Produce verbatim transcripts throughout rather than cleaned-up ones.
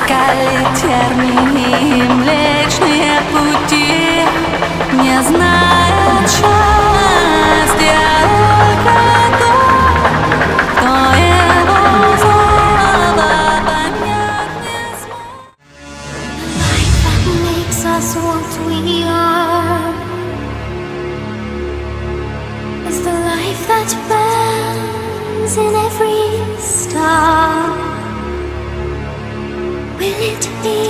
искали тернии Млечные пути, не зная счастья, только тот, кто его слово понять не смог. Life that makes us what we are is the life that burns in every star. Will it be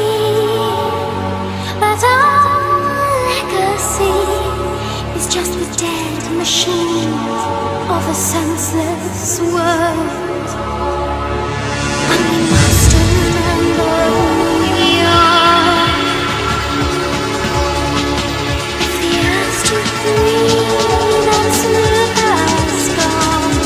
that our legacy is just the dead machine of a senseless world? And we must remember who we are. If the earth to breathe and smooth as gone,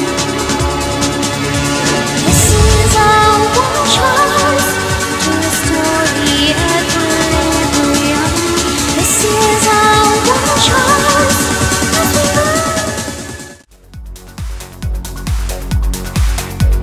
this is our one chance to restore the equilibrium. This is our one chance as we move.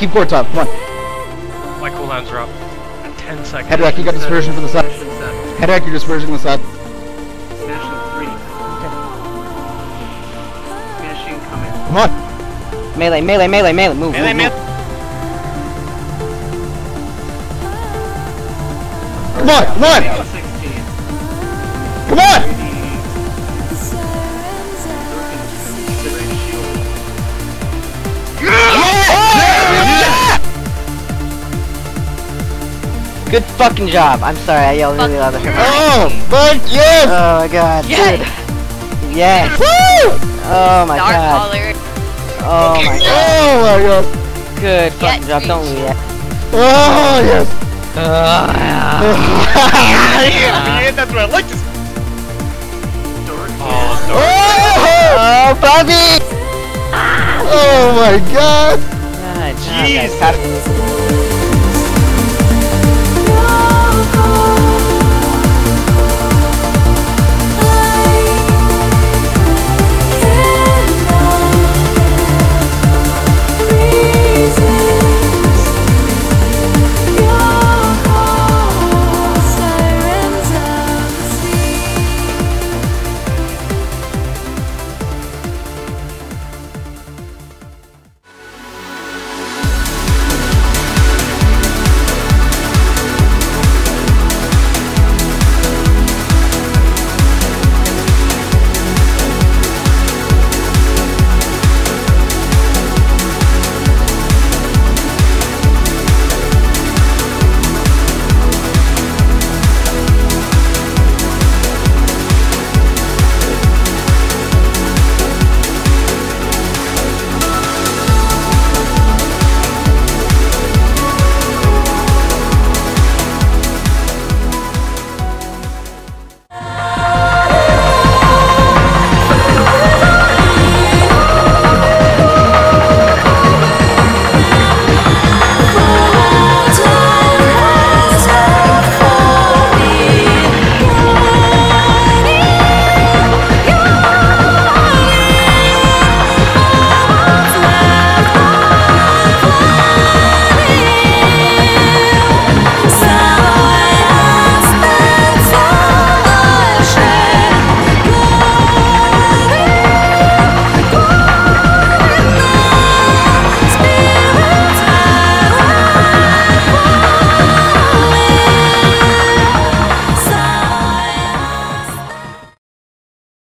keep core top. Come on. My cooldowns are up. ten seconds. Headwreck, you got dispersion from the side. Headwreck, you're dispersion from the side. Finishing three. Finishing coming. Come on. Melee, melee, melee, melee. Move, Melee, move, melee. move. Come on, come on. sixteen. Come on. Good fucking job. I'm sorry, I yelled really loud. Oh, fuck yes. Oh my god. Yes. Good. Yes. Woo! Oh my Dark god. color. Oh my god. Oh my god. Good fucking Yes, job. Don't bitch. leave that. Oh yes. Yeah, that's what I like to see. Oh, Oh, Oh, Bobby! oh my god. Ah, job, Jeez. guys.